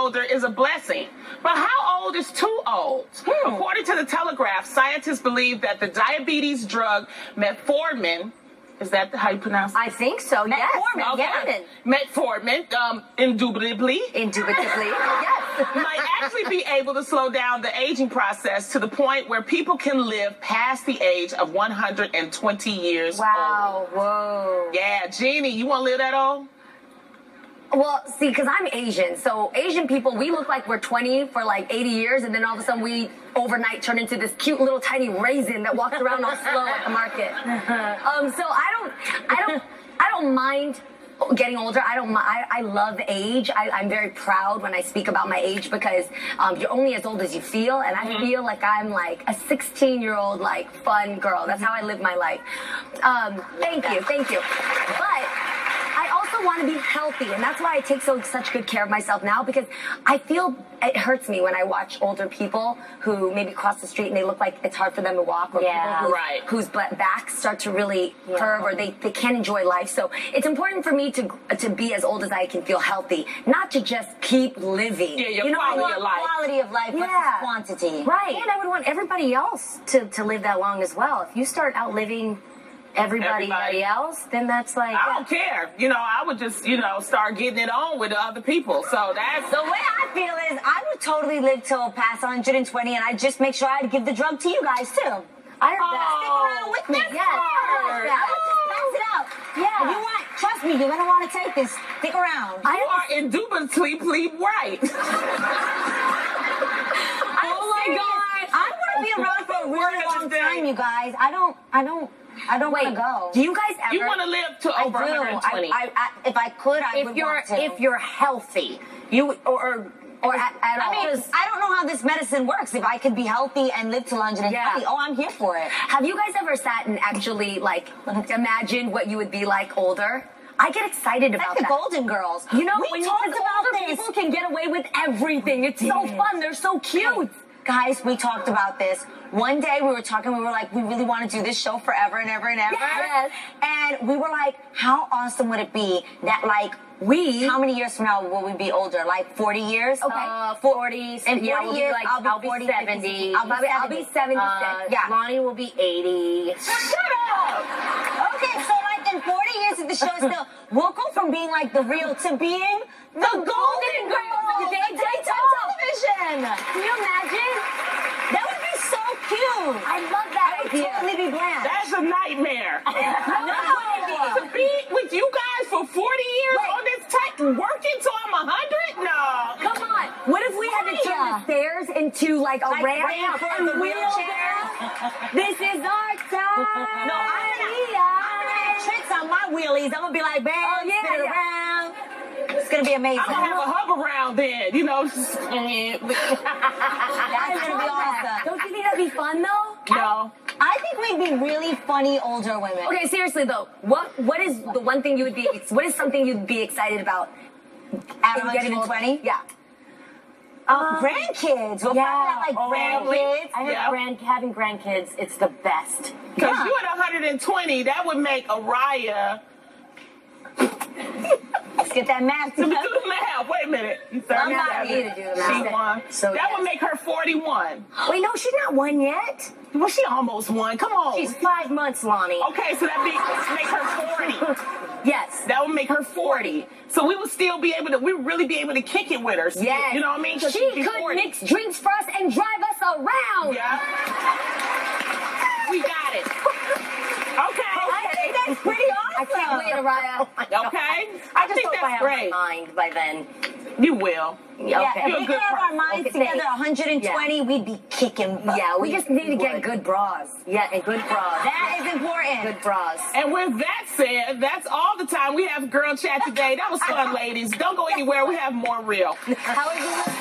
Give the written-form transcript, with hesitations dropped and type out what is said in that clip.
older is a blessing. But how old is too old? According to the Telegraph, scientists believe that the diabetes drug metformin, is that how you pronounce it? I think so, yes. Metformin, okay. Metformin, indubitably. Indubitably, yes. Might actually be able to slow down the aging process to the point where people can live past the age of 120 years old. Wow, whoa. Yeah, Jeannie, you want to live that old? Well, see, because I'm Asian, so Asian people, we look like we're 20 for like 80 years, and then all of a sudden we overnight turn into this cute little tiny raisin that walks around all slow at the market. So I don't mind getting older. I love age. I'm very proud when I speak about my age because you're only as old as you feel, and I feel like I'm like a 16-year-old like fun girl. That's how I live my life. Thank you. But I also want to be healthy, and that's why I take such good care of myself now, because I feel it hurts me when I watch older people who maybe cross the street and they look like it's hard for them to walk, or people whose backs start to really curve, or they can't enjoy life. So it's important for me to be as old as I can feel healthy, not to just keep living. Yeah, your quality of life. Quality of life versus quantity. Right. And I would want everybody else to live that long as well. If you start outliving everybody else, then that's like... I don't care. I would just, start getting it on with the other people. So that's... The way I feel is I would totally live till past 120, and I'd just make sure I'd give the drug to you guys, too. I heard that. Stick around with me. Yes. I would just pass it out. Yeah. If you want, trust me, you're going to want to take this. Stick around. You are indubitably right. Oh, my God. I'm going to be around for a really long time, you guys. I don't want to go. Do you guys ever... You want to live to over 120? If I could, I would want to. If you're healthy, you at all. I mean, I don't know how this medicine works. If I could be healthy and live till 120, I'm here for it. Have you guys ever sat and actually, like, imagined what you would be like older? I get excited about that. Like the Golden Girls. When we talked about older this. People can get away with everything. It's so fun. They're so cute. Guys, we talked about this. One day we were talking, we were like, we really want to do this show forever and ever and ever. Yes. And we were like, how awesome would it be that, like, how many years from now will we be older? Like 40 years? Okay. 40. In 40 years, like, I'll be 40, 70. I'll be 76. Lonnie will be 80. Shut up! Okay, so like in 40 years if the show is still, we'll go from being like the real to being the Golden Girls of daytime television. Can you imagine? That would be so cute. I love that idea. I would totally be bland. That's a nightmare. To be with you guys for 40 years on this type, working till I'm 100? No. Come on. What if we had to turn the stairs into like a ramp and the wheelchair? This is our time. No, I'm gonna have tricks on my wheelies. I'm gonna be like, bam, spin it around. It's gonna be amazing. I'm gonna have a hug around then, That's gonna be awesome. Don't you think that'd be fun though? No. I think we'd be really funny older women. Okay, seriously though, what is the one thing what is something you'd be excited about at 120? Yeah. Grandkids. We'll probably have like grandkids. I think having grandkids, it's the best. Because you at 120, that would make Araya. Let's get that math. Do the math. Wait a minute. I'm not here to do the math. She won. So that would make her 41. Wait, no, she's not one yet. Well, she almost won. Come on. She's 5 months, Lonnie. Okay, so that make her 40. Yes. That would make her 40. So we would still be able to, we would really be able to kick it with her. Yes. You know what I mean? She could mix drinks for us and drive us around. Yeah. We got it. Okay. I think that's pretty awesome. I can't wait, Araya. Okay. I think hope that's I have great. my mind by then. You will. Yeah, Okay. if we could have our minds together 120, we'd be kicking butt. Yeah, we just need to get good bras. Yeah, and good bras. That is important. Good bras. And with that said, that's all the time we have Girl Chat today. That was fun, ladies. Don't go anywhere. We have more real. How are you?